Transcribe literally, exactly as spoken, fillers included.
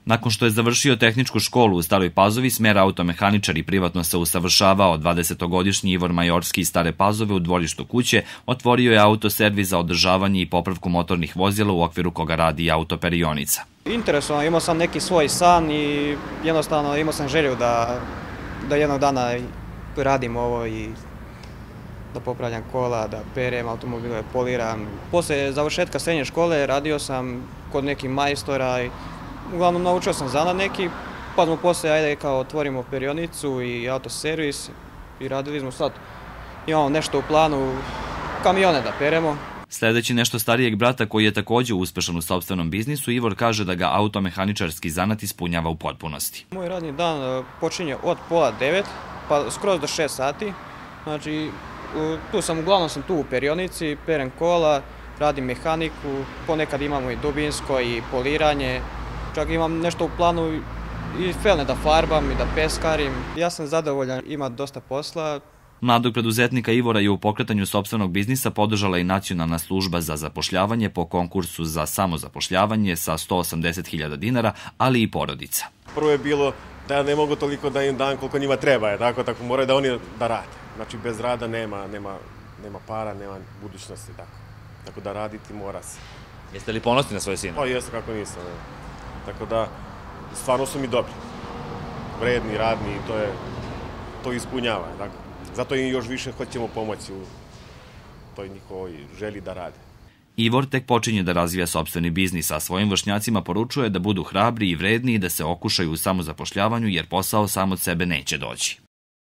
Nakon što je završio tehničku školu u Staroj Pazovi, smer automehaničar i privatno se usavršavao, dvadesetogodišnji Ivor Majorski iz Stare Pazove u dvorištu kuće otvorio je autoservis za održavanje i popravku motornih vozila u okviru koga radi i autoperionica. Interesovno, imao sam neki svoj san i jednostavno imao sam želju da, da jednog dana radim ovo i da popravljam kola, da perem automobile, poliram. Posle završetka srednje škole radio sam kod nekih majstora i uglavnom naučio sam zanat neki, pa smo posle, ajde, kao otvorimo perionicu i autoservis i radili smo sad. Imamo nešto u planu, kamione da peremo. Sledeći nešto starijeg brata koji je takođe uspešan u sopstvenom biznisu, Ivor kaže da ga automehaničarski zanat ispunjava u potpunosti. Moj radni dan počinje od pola devet, pa skroz do šest sati. Znači, tu sam, uglavnom sam tu u perionici, perem kola, radim mehaniku, ponekad imamo i dubinsko i poliranje. Čak imam nešto u planu i felne da farbam i da peskarim. Ja sam zadovoljan, ima dosta posla. Mladog preduzetnika Ivora je u pokretanju sopstvenog biznisa podržala i Nacionalna služba za zapošljavanje po konkursu za samozapošljavanje sa sto osamdeset hiljada dinara, ali i porodica. Prvo je bilo da ja ne mogu toliko da im dam koliko njima treba, je tako, tako moraju da oni da rade. Znači bez rada nema, nema, nema para, nema budućnosti, tako. Tako da raditi mora se. Jeste li ponosni na svoje sine? Pa jesam, kako nisam. Ne. Tako da, stvarno su mi dobri. Vredni, radni, to je, to ispunjava, tako. Zato im još više hoćemo pomoći u toj njihovoj želji da rade. Ivor tek počinje da razvija sopstveni biznis, a svojim vršnjacima poručuje da budu hrabri i vredni i da se okušaju u samozapošljavanju jer posao sam od sebe neće doći.